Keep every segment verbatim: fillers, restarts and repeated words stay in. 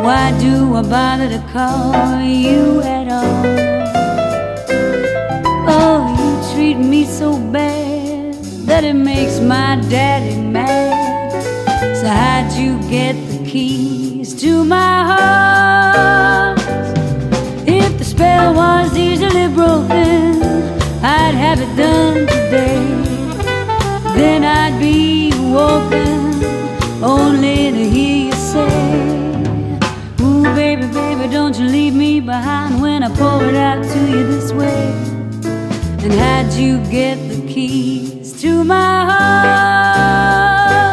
why do I bother to call you at all? Oh, you treat me so bad that it makes my daddy mad. So how'd you get the keys to my heart? If the spell was easily broken, I'd have it done today. Then I'd be woken only to hear you say, ooh, baby, baby, don't you leave me behind when I pour it out to you this way. And how'd you get the keys to my heart?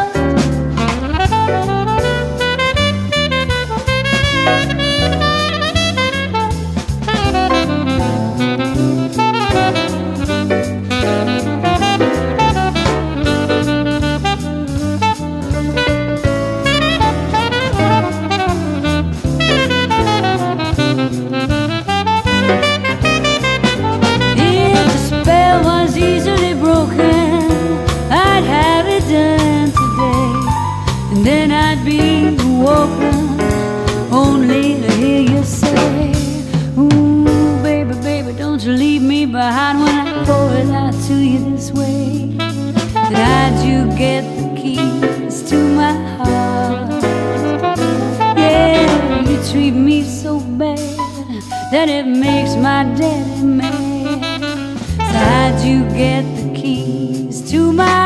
Then I'd be woken only to hear you say, ooh, baby, baby, don't you leave me behind when I pour it out to you this way. Then how'd you get the keys to my heart? Yeah, you treat me so bad that it makes my daddy mad. So how'd you get the keys to my heart?